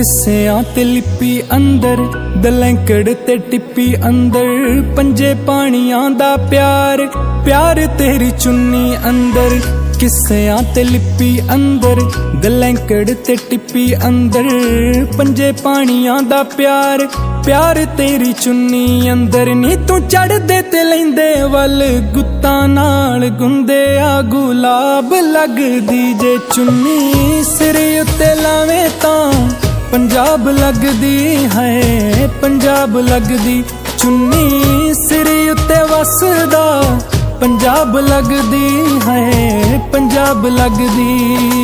किस्सियां ते लिपी अंदर दलैंकड़ ते टिप्पी अंदर पंजे पानियां दा प्यार प्यार तेरी चुन्नी अंदर। किस्सियां ते लिपी अंदर दलैंकड़ ते टिप्पी अंदर पंजे पानियां दा प्यार प्यार तेरी चुन्नी अंदर। नी तू चढ़दे ते लैंदे वल गुत्तां नाल गुंदे आ गुलाब लगदी जे चुन्नी सिर उत्ते लावें तां पंजाब लगदी है पंजाब लगदी चुन्नी सिर उत्ते वसदा पंजाब लगदी है पंजाब लगदी।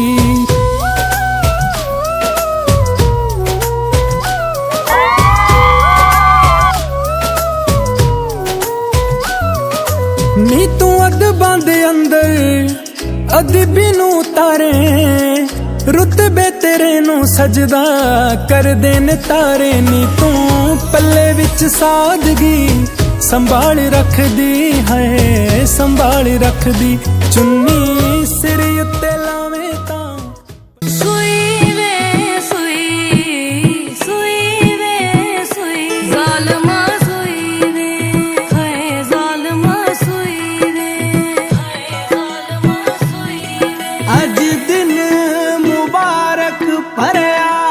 नी तू अदबां दे अंदर अदबी नू तारे रुतबे तेरे नू सजदा कर देन तारे। नी तू पल्ले विच सादगी संभाल रखदी है संभाल रखदी चुन्नी सिर उत्ते लावें तां। सुई वे सुई सुई वे सुई ज़ालिमा सुई वे हाय ज़ालिमा सुई वे हाय ज़ालिमा सुई वे। अज दिन मुबारक परया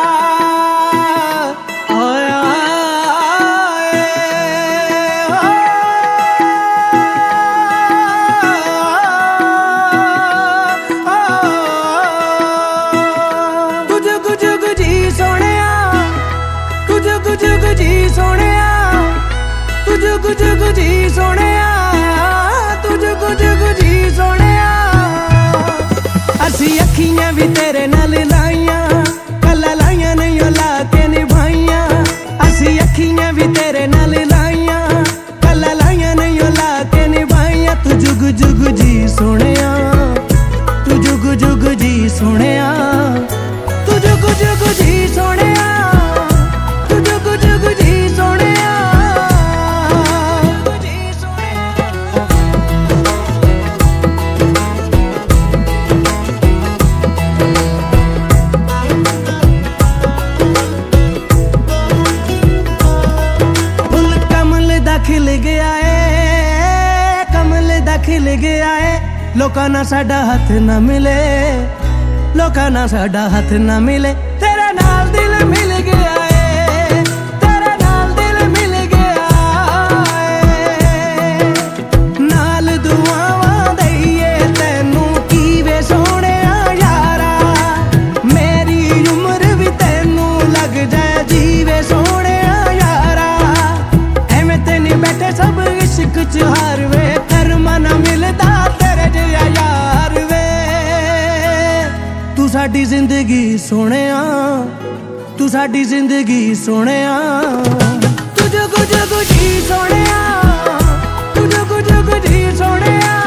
जी सोनिया तुझको जी सोनिया। असी अखियां भी तेरे नाल लाइया कला लाइया नहीं ला के निभाइया। असी अखियां भी तेरे नाल लाइया कला लाइया नहीं ला के निभाइया। तू जुग जुग जी सोनिया तू जुग जुग जी सोनिया तू जुग जुग जी सोनिया तू जुग जुग जी सोनिया। खिल गया है कमल दा खिल गया है लोकां ना साडा हाथ ना मिले लोकां ना साडा हाथ ना मिले। तेरे नाल दिल मिल गया है तेरे नाल दिल मिल गया है। नाल दुआवां दईए तैनू कीवे सोहणिया यारा मेरी उम्र भी तैनू लग जाए जीवे सोहणिया यारा। एवें ते नहीं बैठे सब इश्क च हार वे कर्मा ना मिलदा तेरे जिहा यार वे। तू साडी जिंदगी सोहणिया तू साडी जिंदगी सोहणिया तू जुग जुग जी सोहणिया तू जुग जुग जी सोहणिया।